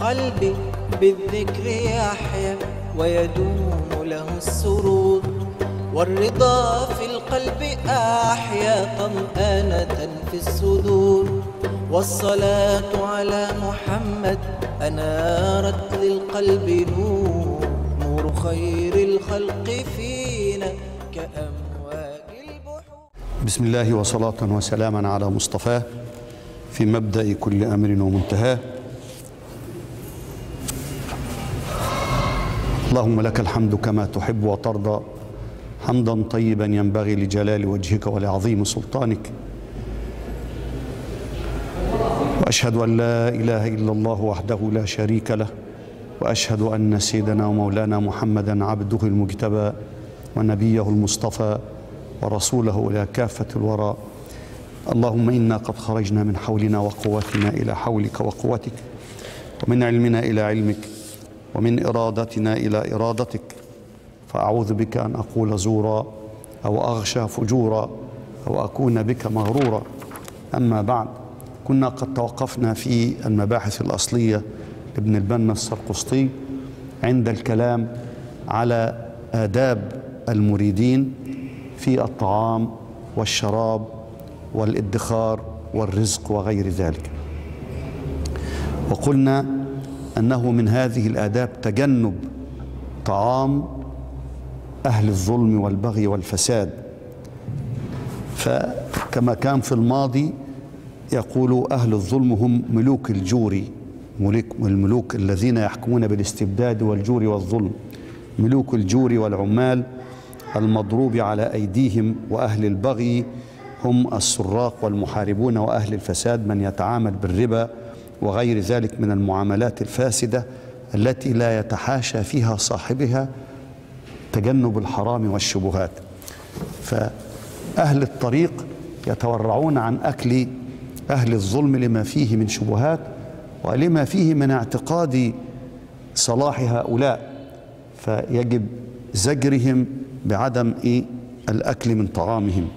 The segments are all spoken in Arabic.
قلبي بالذكر يحيا ويدوم له السرور، والرضا في القلب أحيا طمأنة في الصدور، والصلاة على محمد أنارت للقلب نور، نور خير الخلق فينا كأمواج البحور. بسم الله وصلاة وسلاما على مصطفاه في مبدأ كل أمر ومنتهاه. اللهم لك الحمد كما تحب وترضى، حمدا طيبا ينبغي لجلال وجهك ولعظيم سلطانك. وأشهد أن لا إله إلا الله وحده لا شريك له، وأشهد أن سيدنا ومولانا محمدا عبده المجتبى ونبيه المصطفى ورسوله إلى كافة الورى. اللهم إنا قد خرجنا من حولنا وقوتنا إلى حولك وقوتك، ومن علمنا إلى علمك، ومن إرادتنا إلى إرادتك، فأعوذ بك أن أقول زورا أو أغشى فجورا أو أكون بك مغرورا. أما بعد، كنا قد توقفنا في المباحث الأصلية لابن البنا السرقسطي عند الكلام على آداب المريدين في الطعام والشراب والادخار والرزق وغير ذلك، وقلنا أنه من هذه الآداب تجنب طعام أهل الظلم والبغي والفساد. فكما كان في الماضي يقول أهل الظلم هم ملوك الجور، الملوك الذين يحكمون بالاستبداد والجور والظلم، ملوك الجور والعمال المضروب على أيديهم، وأهل البغي هم السراق والمحاربون، وأهل الفساد من يتعامل بالربا وغير ذلك من المعاملات الفاسدة التي لا يتحاشى فيها صاحبها تجنب الحرام والشبهات. فأهل الطريق يتورعون عن أكل أهل الظلم لما فيه من شبهات ولما فيه من اعتقاد صلاح هؤلاء، فيجب زجرهم بعدم الأكل من طعامهم.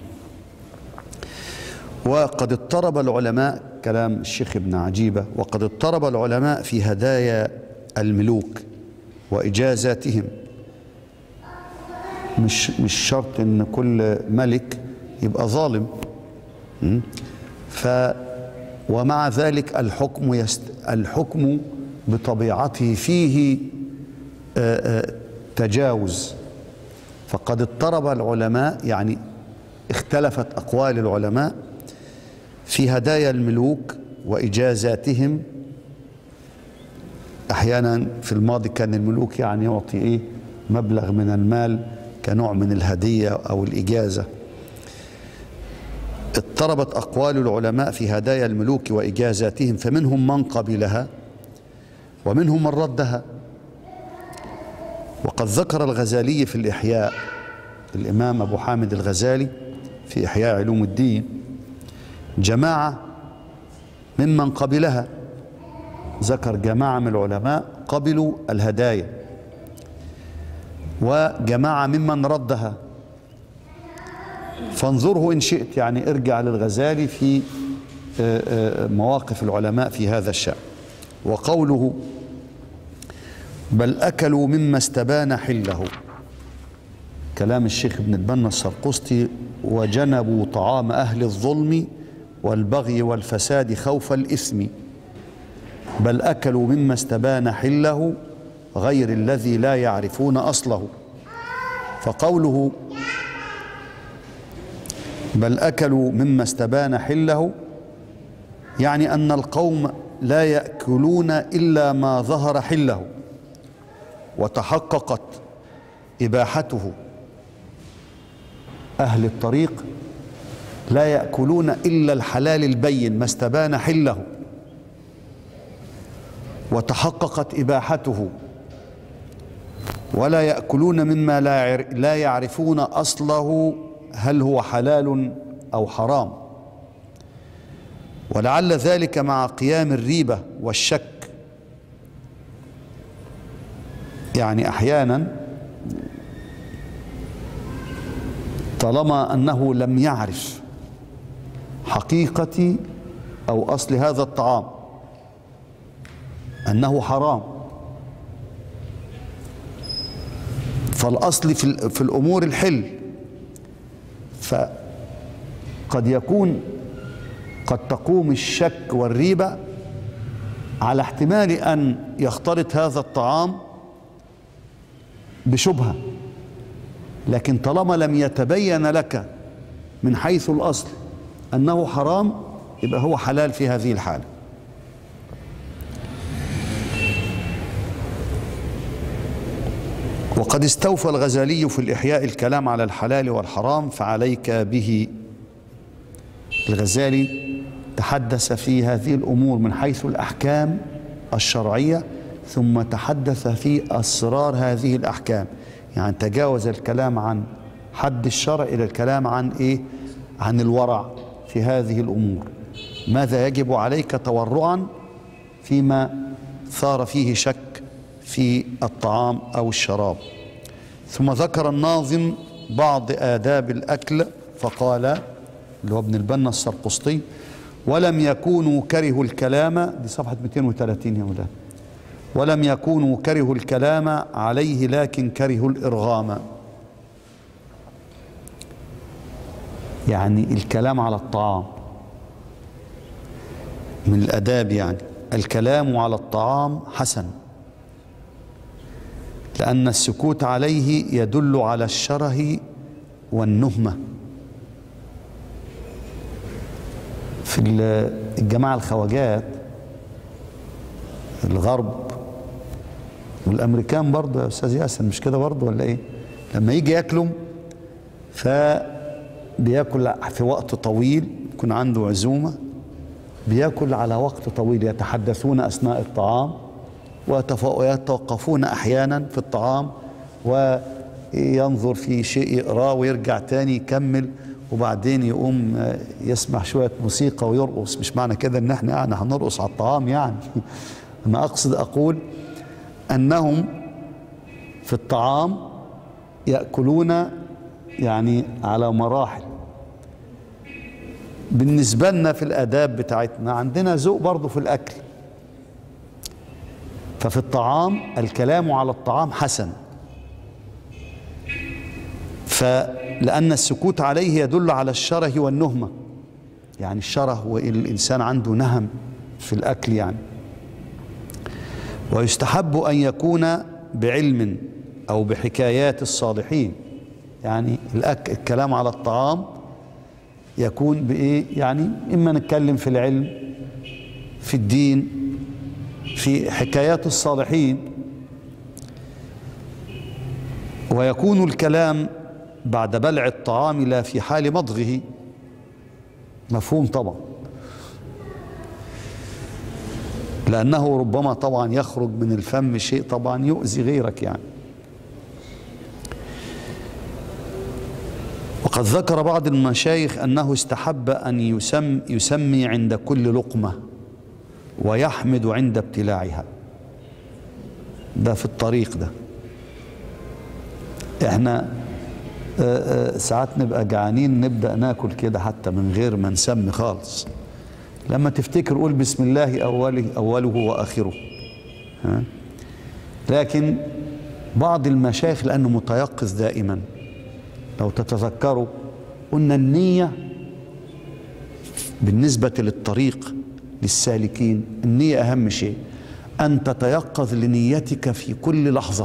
وقد اضطرب العلماء، كلام الشيخ ابن عجيبة، وقد اضطرب العلماء في هدايا الملوك وإجازاتهم. مش شرط ان كل ملك يبقى ظالم، ومع ذلك الحكم بطبيعته فيه تجاوز. فقد اضطرب العلماء، يعني اختلفت أقوال العلماء في هدايا الملوك وإجازاتهم. أحيانا في الماضي كان الملوك يعني يعطي مبلغ من المال كنوع من الهدية أو الإجازة. اضطربت أقوال العلماء في هدايا الملوك وإجازاتهم، فمنهم من قبلها ومنهم من ردها. وقد ذكر الغزالي في الإحياء، الإمام أبو حامد الغزالي في إحياء علوم الدين، جماعة ممن قبلها، ذكر جماعة من العلماء قبلوا الهدايا، وجماعة ممن ردها. فانظره إن شئت، يعني ارجع للغزالي في مواقف العلماء في هذا الشأن. وقوله بل أكلوا مما استبان حله، كلام الشيخ ابن البنا السرقسطي، وجنبوا طعام أهل الظلم والبغي والفساد خوف الإثم. بل أكلوا مما استبان حله غير الذي لا يعرفون أصله. فقوله بل أكلوا مما استبان حله يعني أن القوم لا يأكلون إلا ما ظهر حله وتحققت إباحته. أهل الطريق لا يأكلون إلا الحلال البين ما استبان حله وتحققت إباحته، ولا يأكلون مما لا يعرفون أصله هل هو حلال أو حرام. ولعل ذلك مع قيام الريبة والشك. يعني أحيانا طالما أنه لم يعرف حقيقة أو أصل هذا الطعام، أنه حرام. فالأصل في الأمور الحل، فقد تقوم الشك والريبة على احتمال أن يختلط هذا الطعام بشبهة، لكن طالما لم يتبين لك من حيث الأصل أنه حرام يبقى هو حلال في هذه الحالة. وقد استوفى الغزالي في الإحياء الكلام على الحلال والحرام، فعليك به. الغزالي تحدث في هذه الأمور من حيث الأحكام الشرعية، ثم تحدث في أسرار هذه الأحكام، يعني تجاوز الكلام عن حد الشرع إلى الكلام عن إيه؟ عن الورع في هذه الأمور. ماذا يجب عليك تورعا فيما ثار فيه شك في الطعام أو الشراب. ثم ذكر الناظم بعض آداب الأكل فقال، اللي هو ابن البنا السرقسطي: ولم يكونوا كرهوا الكلام، دي صفحة 230 يا ولاد، ولم يكونوا كرهوا الكلام عليه لكن كرهوا الإرغام. يعني الكلام على الطعام من الآداب، يعني الكلام على الطعام حسن، لأن السكوت عليه يدل على الشره والنهمة. في الجماعة الخواجات الغرب والأمريكان برضه يا أستاذ ياسر، مش كده برضه ولا إيه؟ لما يجي ياكلوا فبياكل في وقت طويل، يكون عنده عزومة بياكل على وقت طويل، يتحدثون أثناء الطعام ويتوقفون أحيانا في الطعام وينظر في شيء يقراه ويرجع تاني يكمل، وبعدين يقوم يسمع شوية موسيقى ويرقص. مش معنى كده ان احنا يعني هنرقص على الطعام يعني انا اقصد اقول انهم في الطعام يأكلون يعني على مراحل. بالنسبة لنا في الآداب بتاعتنا عندنا ذوق برضو في الأكل، ففي الطعام الكلام على الطعام حسن، فلأن السكوت عليه يدل على الشره والنهمة، يعني الشره والإنسان عنده نهم في الأكل يعني. ويستحب أن يكون بعلم أو بحكايات الصالحين، يعني الكلام على الطعام يكون بإيه؟ يعني إما نتكلم في العلم، في الدين، في حكايات الصالحين. ويكون الكلام بعد بلع الطعام لا في حال مضغه، مفهوم طبعا، لأنه ربما طبعا يخرج من الفم شيء طبعا يؤذي غيرك يعني. وقد ذكر بعض المشايخ أنه استحب أن يسمي عند كل لقمة ويحمد عند ابتلاعها. ده في الطريق ده. احنا ساعات نبقى جعانين نبدأ ناكل كده حتى من غير ما نسمي خالص. لما تفتكر قول بسم الله أوله وآخره. لكن بعض المشايخ لأنه متيقظ دائما، لو تتذكروا قلنا النية بالنسبة للطريق للسالكين، النية أهم شيء، أن تتيقظ لنيتك في كل لحظة،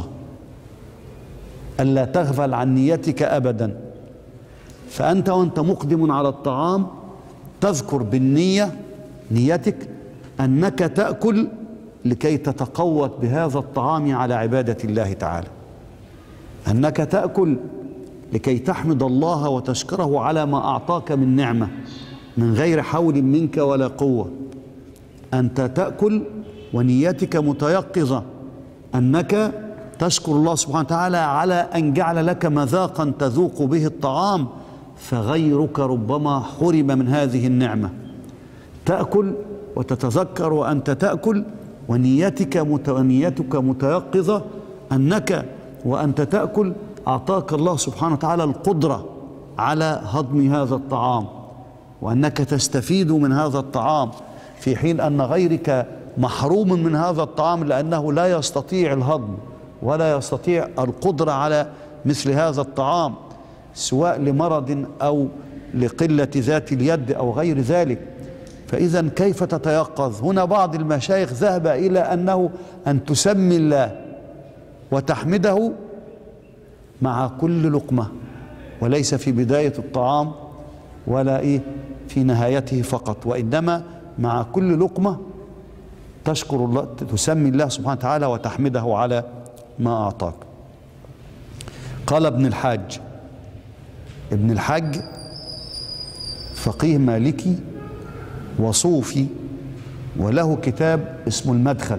ألا تغفل عن نيتك أبدا. فأنت وأنت مقدم على الطعام تذكر بالنية نيتك أنك تأكل لكي تتقوت بهذا الطعام على عبادة الله تعالى، أنك تأكل لكي تحمد الله وتشكره على ما أعطاك من نعمة من غير حول منك ولا قوة. أنت تأكل ونيتك متيقظة أنك تشكر الله سبحانه وتعالى على أن جعل لك مذاقا تذوق به الطعام، فغيرك ربما حرم من هذه النعمة. تأكل وتتذكر وأنت تأكل ونيتك متيقظة أنك وأنت تأكل أعطاك الله سبحانه وتعالى القدرة على هضم هذا الطعام، وأنك تستفيد من هذا الطعام، في حين أن غيرك محروم من هذا الطعام لأنه لا يستطيع الهضم ولا يستطيع القدرة على مثل هذا الطعام، سواء لمرض أو لقلة ذات اليد أو غير ذلك. فإذا كيف تتيقظ؟ هنا بعض المشايخ ذهب إلى أنه أن تسمي الله وتحمده مع كل لقمة، وليس في بداية الطعام ولا في نهايته فقط، وإنما مع كل لقمة تشكر الله، تسمي الله سبحانه وتعالى وتحمده على ما أعطاك. قال ابن الحاج، ابن الحاج فقيه مالكي وصوفي، وله كتاب اسمه المدخل.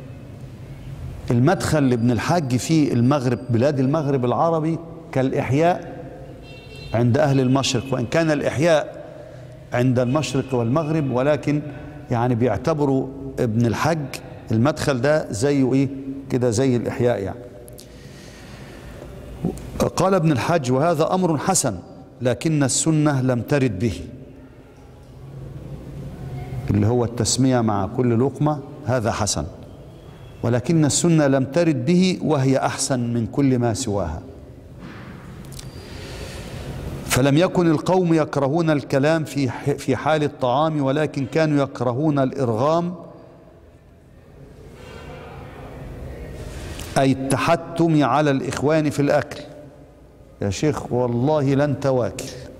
المدخل لابن الحاج في المغرب، بلاد المغرب العربي، كالإحياء عند أهل المشرق، وإن كان الإحياء عند المشرق والمغرب، ولكن يعني بيعتبروا ابن الحاج المدخل ده زيه كده زي الإحياء يعني. قال ابن الحاج: وهذا أمر حسن، لكن السنة لم ترد به، اللي هو التسمية مع كل لقمة، هذا حسن، ولكن السنة لم ترد به، وهي أحسن من كل ما سواها. فلم يكن القوم يكرهون الكلام في حال الطعام، ولكن كانوا يكرهون الإرغام، أي التحتم على الإخوان في الأكل. يا شيخ والله لن تواكل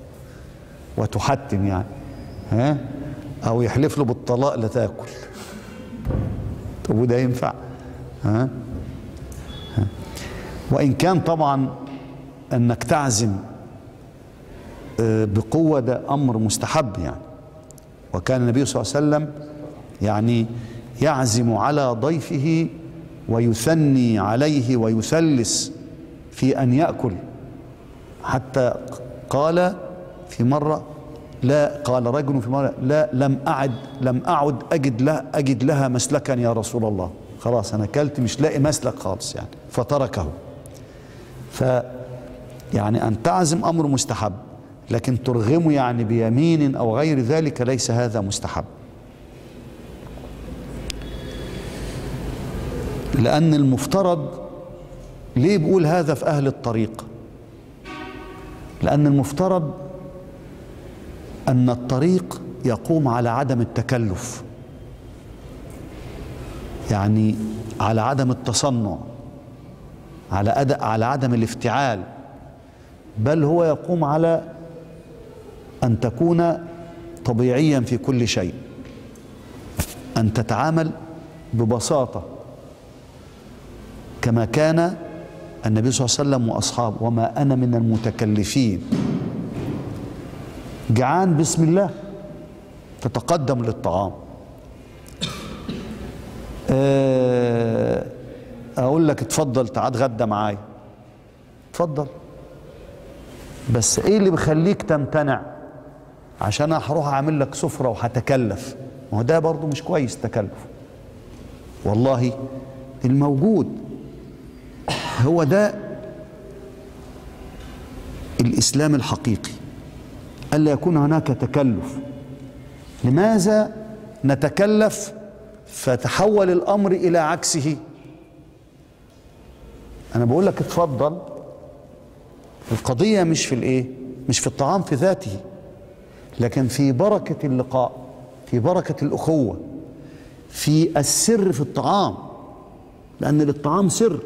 وتحتم يعني، أو يحلف له بالطلاق لا تاكل. طب وده ينفع؟ وإن كان طبعا أنك تعزم بقوة ده أمر مستحب يعني، وكان النبي صلى الله عليه وسلم يعني يعزم على ضيفه ويثني عليه ويثلث في أن يأكل، حتى قال في مرة، لا، قال رجل في مرة: لا، لم أعد أجد لها مسلكا يا رسول الله، خلاص أنا أكلت مش لاقي مسلك خالص يعني، فتركه. يعني أن تعزم أمر مستحب، لكن ترغمه يعني بيمين أو غير ذلك ليس هذا مستحب. لأن المفترض، ليه بقول هذا في أهل الطريق؟ لأن المفترض أن الطريق يقوم على عدم التكلف، يعني على عدم التصنع، على عدم الافتعال، بل هو يقوم على أن تكون طبيعيا في كل شيء، أن تتعامل ببساطة كما كان النبي صلى الله عليه وسلم وأصحابه: وما أنا من المتكلفين. جعان بسم الله، تتقدم للطعام. أقول لك اتفضل تعال اتغدى معايا، اتفضل، بس ايه اللي بيخليك تمتنع؟ عشان هروح اعمل لك سفرة وهتكلف، ما هو ده برضه مش كويس تكلف. والله الموجود هو ده الإسلام الحقيقي، ألا يكون هناك تكلف. لماذا نتكلف فتحول الأمر إلى عكسه؟ أنا بقول لك اتفضل، القضية مش في مش في الطعام في ذاته، لكن في بركة اللقاء، في بركة الأخوة، في السر في الطعام، لأن للطعام سر.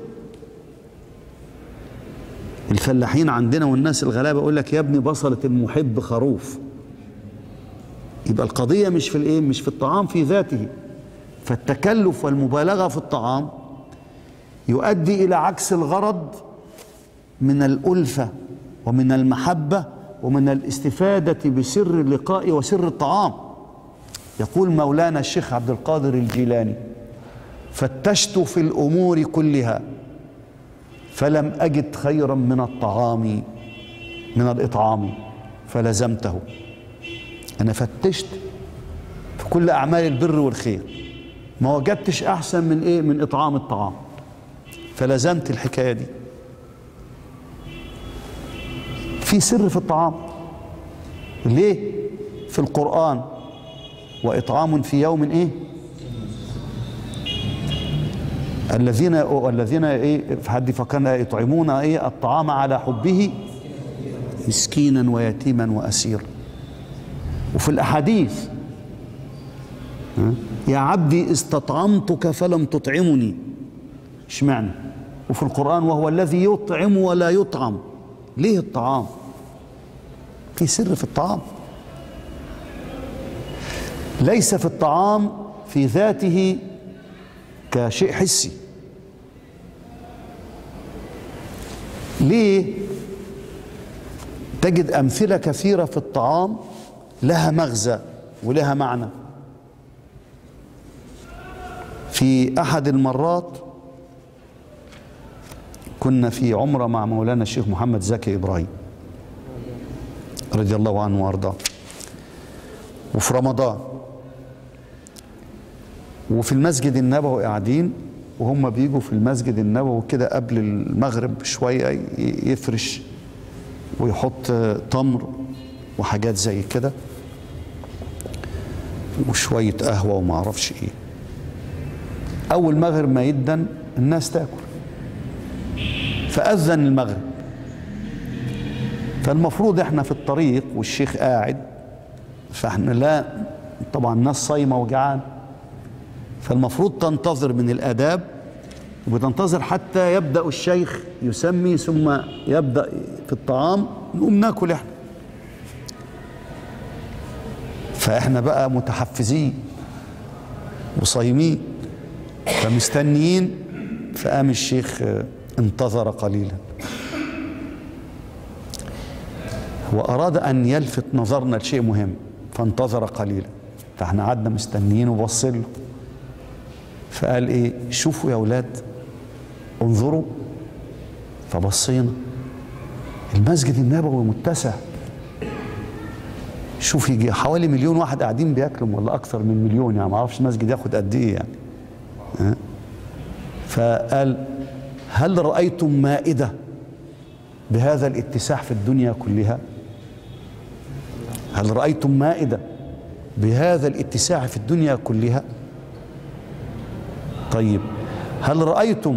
الفلاحين عندنا والناس الغلابة يقول لك: يا ابني بصلة المحب خروف. يبقى القضية مش في مش في الطعام في ذاته. فالتكلف والمبالغة في الطعام يؤدي إلى عكس الغرض من الألفة ومن المحبة ومن الاستفادة بسر اللقاء وسر الطعام. يقول مولانا الشيخ عبد القادر الجيلاني: فتشت في الأمور كلها فلم أجد خيرا من الطعام من الإطعام فلزمته. أنا فتشت في كل أعمال البر والخير، ما وجدتش أحسن من من إطعام الطعام، فلزمت الحكاية دي. في سر في الطعام. ليه؟ في القرآن: وإطعام في يوم الذين ايه في حد فكرنا يطعمون ايه الطعام على حبه مسكينا ويتيما واسيرا. وفي الاحاديث يا عبدي استطعمتك فلم تطعمني، اشمعنى؟ وفي القرآن وهو الذي يطعم ولا يطعم. ليه الطعام؟ في سر في الطعام. ليس في الطعام في ذاته كشيء حسي. ليه؟ تجد أمثلة كثيرة في الطعام لها مغزى ولها معنى. في أحد المرات كنا في عمرة مع مولانا الشيخ محمد زكي إبراهيم رضي الله عنه وأرضاه، وفي رمضان، وفي المسجد النبوي قاعدين، وهم بيجوا في المسجد النبوي كده قبل المغرب شوية يفرش ويحط تمر وحاجات زي كده وشوية قهوة وما اعرفش ايه. أول مغرب ما يدن الناس تاكل، فأذن المغرب، فالمفروض احنا في الطريق والشيخ قاعد، فاحنا لا طبعا الناس صايمة وجعان، فالمفروض تنتظر من الآداب وتنتظر حتى يبدأ الشيخ يسمي ثم يبدأ في الطعام، نقوم ناكل احنا. فاحنا بقى متحفزين وصايمين فمستنيين، فقام الشيخ انتظر قليلا وأراد أن يلفت نظرنا لشيء مهم، فانتظر قليلا، فاحنا قعدنا مستنيين وبصين له، فقال ايه شوفوا يا اولاد انظروا، فبصينا المسجد النبوي متسع، شوف يجي حوالي 1,000,000 واحد قاعدين بياكلوا ولا اكثر من 1,000,000، يعني ما اعرفش المسجد ياخد قد ايه يعني. فقال هل رأيتم مائدة بهذا الاتساع في الدنيا كلها؟ هل رأيتم مائدة بهذا الاتساع في الدنيا كلها؟ طيب هل رأيتم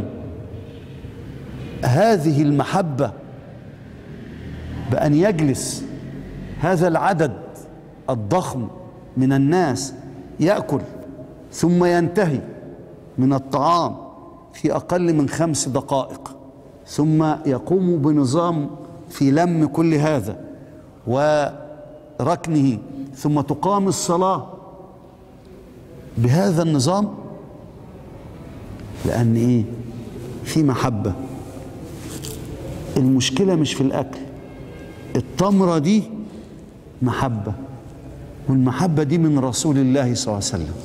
هذه المحبة بأن يجلس هذا العدد الضخم من الناس يأكل ثم ينتهي من الطعام في أقل من 5 دقائق، ثم يقوم بنظام في لم كل هذا وركنه، ثم تقام الصلاة بهذا النظام؟ لأن إيه؟ في محبة. المشكلة مش في الأكل، التمرة دي محبة، والمحبة دي من رسول الله صلى الله عليه وسلم،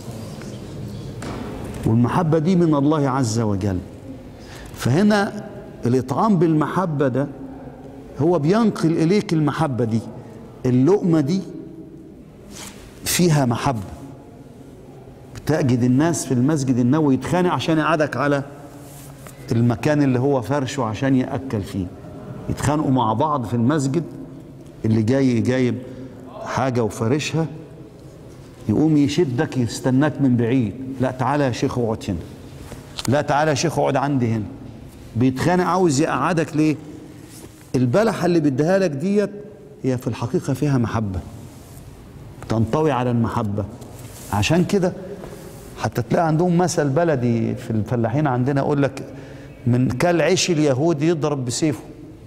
والمحبة دي من الله عز وجل. فهنا الإطعام بالمحبة ده هو بينقل إليك المحبة دي، اللقمة دي فيها محبة. تجد الناس في المسجد النبوي يتخانق عشان يقعدك على المكان اللي هو فرشه عشان يأكل فيه، يتخانقوا مع بعض في المسجد، اللي جايب حاجة وفرشها يقوم يشدك يستناك من بعيد، لا تعالى يا شيخ اقعد هنا، لا تعالى يا شيخ اقعد عندي هنا، بيتخانق عاوز يقعدك. ليه؟ البلحة اللي بيديها لك ديت هي في الحقيقة فيها محبة، تنطوي على المحبة. عشان كده حتى تلاقي عندهم مثل بلدي في الفلاحين عندنا يقول لك من كل عيش اليهودي يضرب بسيفه.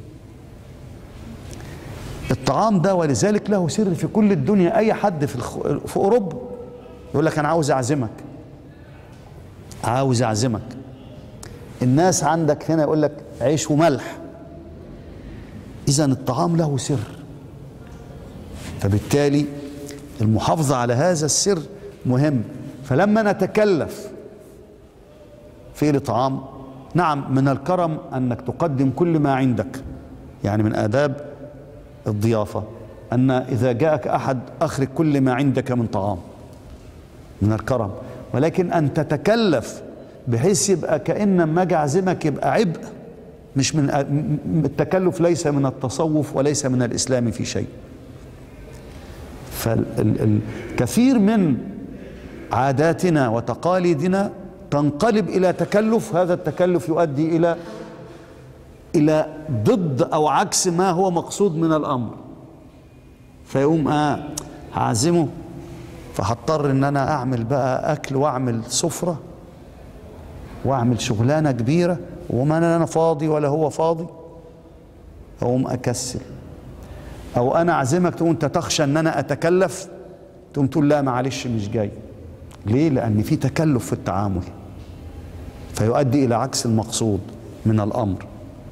الطعام ده ولذلك له سر في كل الدنيا. أي حد في أوروبا يقول لك أنا عاوز أعزمك، عاوز أعزمك. الناس عندك هنا يقول لك عيش وملح. إذن الطعام له سر، فبالتالي المحافظة على هذا السر مهم. فلما نتكلف في الإطعام، نعم من الكرم أنك تقدم كل ما عندك، يعني من آداب الضيافة أن إذا جاءك أحد أخرج كل ما عندك من طعام، من الكرم. ولكن أن تتكلف بحيث يبقى كأن ما أجي أعزمك يبقى عبء، مش من التكلف، ليس من التصوف وليس من الإسلام في شيء. فالكثير من عاداتنا وتقاليدنا تنقلب إلى تكلف، هذا التكلف يؤدي إلى ضد أو عكس ما هو مقصود من الأمر، فيقوم هعزمه، فهضطر إن أنا أعمل بقى أكل وأعمل سفرة وأعمل شغلانة كبيرة وما أنا فاضي ولا هو فاضي، أقوم أكسل. أو أنا أعزمك تقول أنت تخشى إن أنا أتكلف، تقوم تقول لا معلش مش جاي. ليه؟ لأن في تكلف في التعامل، فيؤدي إلى عكس المقصود من الأمر.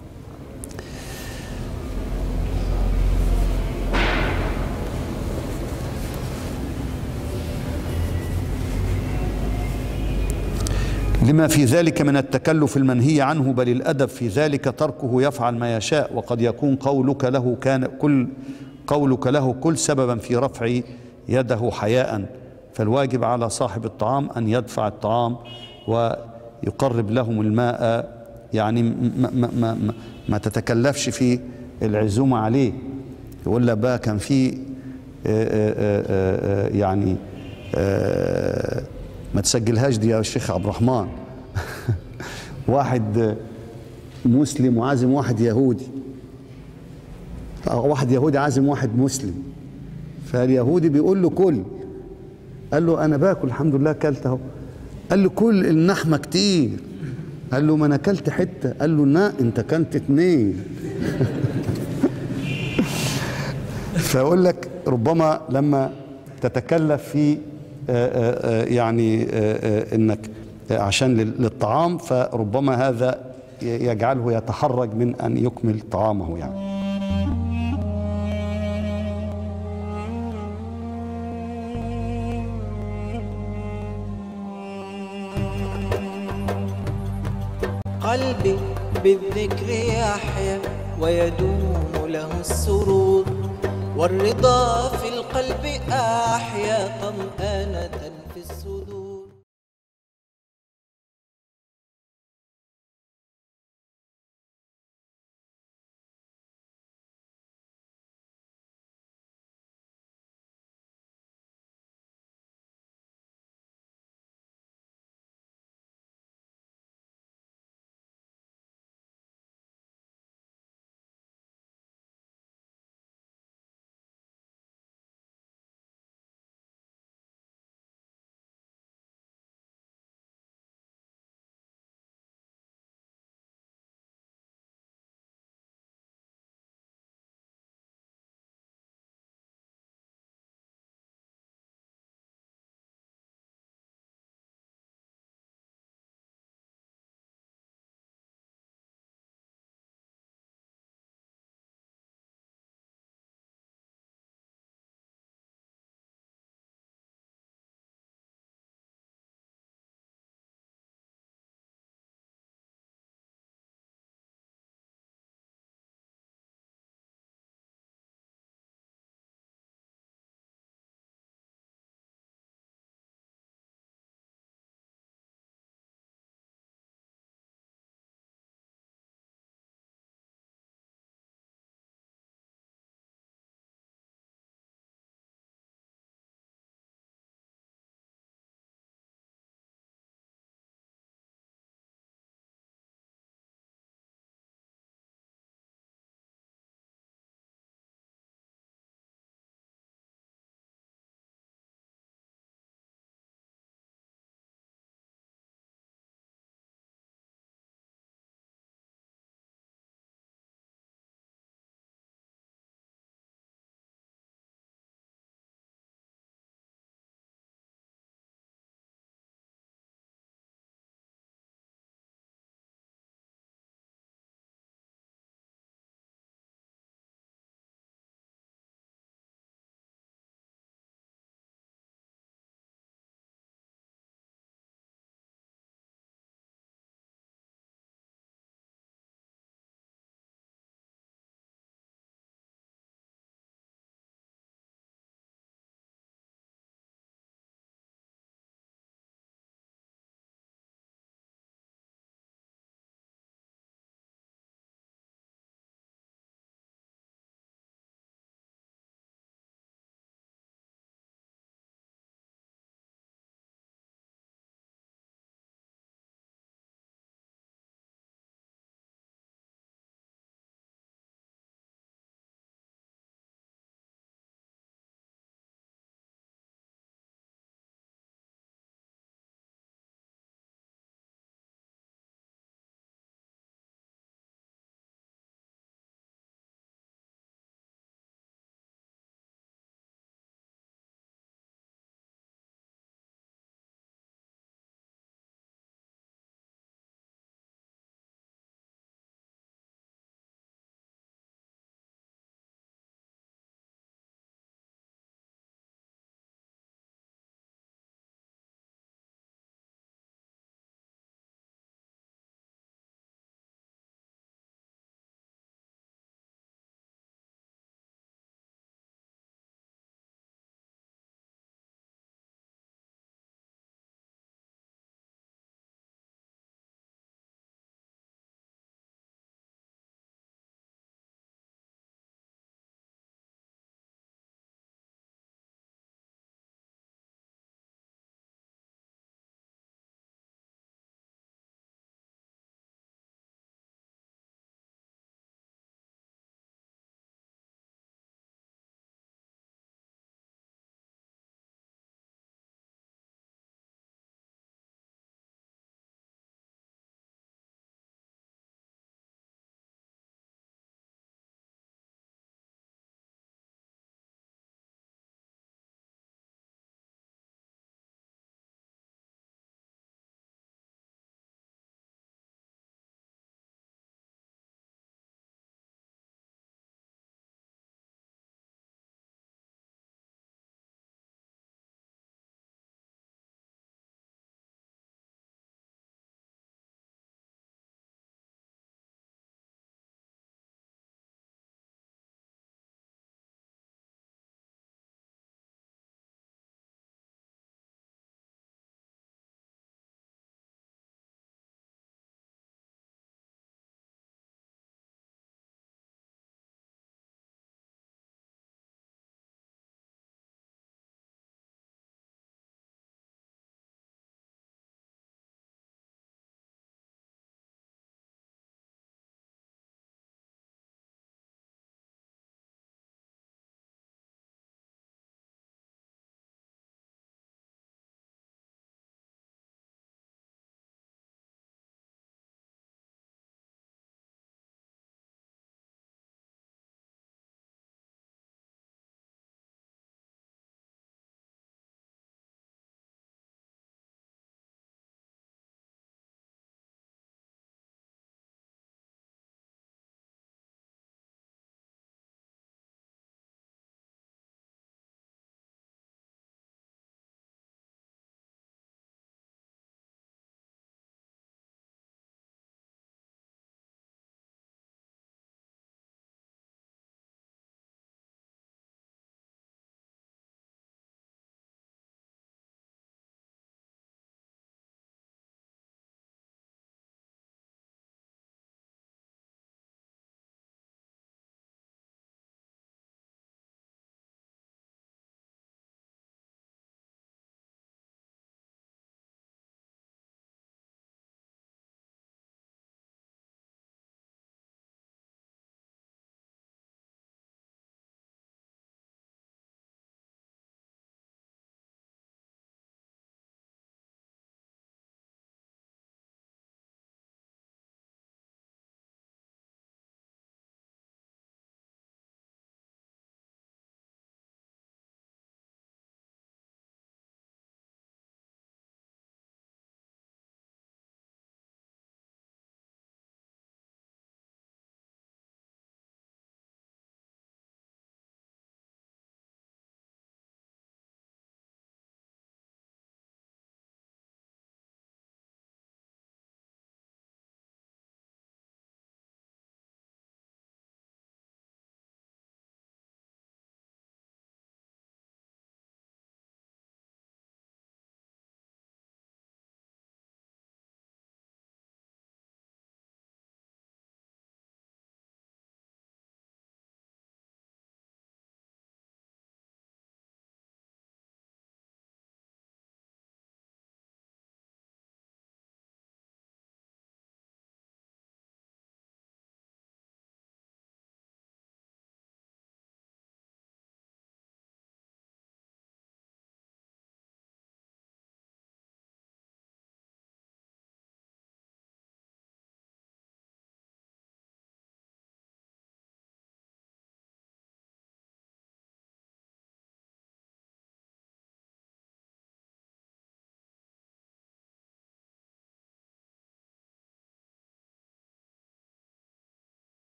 لما في ذلك من التكلف المنهي عنه، بل الأدب في ذلك تركه يفعل ما يشاء. وقد يكون قولك له كل سببا في رفع يده حياء، فالواجب على صاحب الطعام أن يدفع الطعام ويقرب لهم الماء، يعني ما تتكلفش في العزومة عليه. يقول لك بقى كان في يعني ما تسجلهاش دي يا شيخ عبد الرحمن واحد مسلم وعازم واحد يهودي، واحد يهودي عازم واحد مسلم، فاليهودي بيقول له كل، قال له انا باكل الحمد لله اكلت اهو، قال له كل اللحمه كتير، قال له ما انا اكلت حته، قال له لا انت اكلت 2 فيقول لك ربما لما تتكلف في يعني انك عشان للطعام، فربما هذا يجعله يتحرج من ان يكمل طعامه يعني. قلبي بالذكر يحيا ويدوم له السرور، والرضا في القلب أحيا طمأنة